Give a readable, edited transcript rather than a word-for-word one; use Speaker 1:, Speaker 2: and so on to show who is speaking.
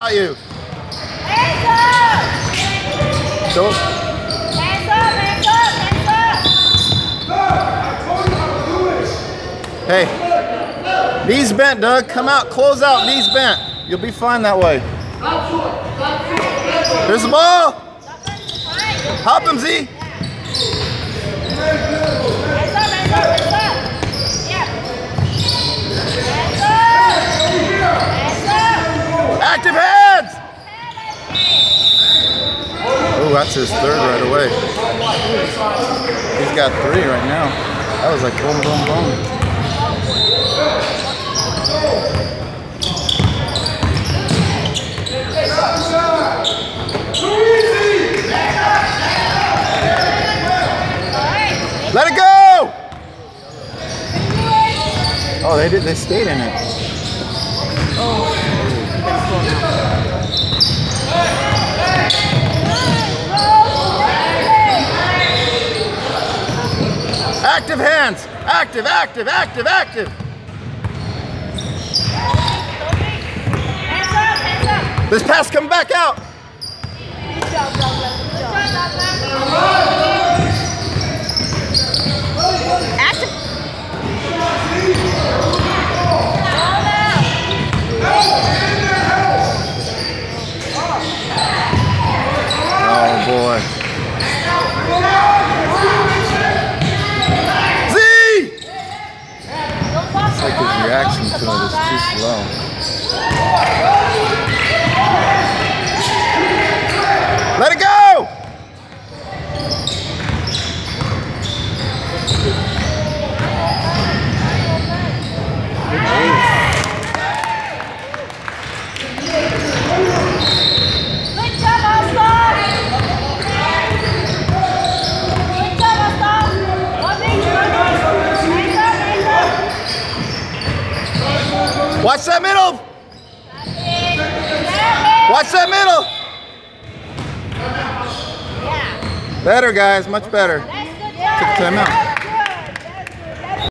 Speaker 1: You.
Speaker 2: Hands up!
Speaker 1: So,
Speaker 2: Hands up, hands up, hands up!
Speaker 1: hey, knees bent, Doug. Come out, close out, knees bent. You'll be fine that way. Here's the ball. Hop him, Z.
Speaker 2: Hands up, hands up, hands up! Yeah. Hands up!
Speaker 1: Active hands. Oh, that's his third right away. He's got 3 right now. That was like boom, boom, boom. Let it go! Oh, they stayed in it. Active hands! Active, active, active, active!
Speaker 2: Hands up, hands up!
Speaker 1: This pass come back out!
Speaker 2: Good job, Douglas. Good job. Active.
Speaker 1: Oh boy. Z! It's like his reaction to it is too slow. Let it go! Watch that middle! Watch that middle!
Speaker 2: Yeah.
Speaker 1: Better, guys, much better.
Speaker 2: That's good job.
Speaker 1: Took a timeout.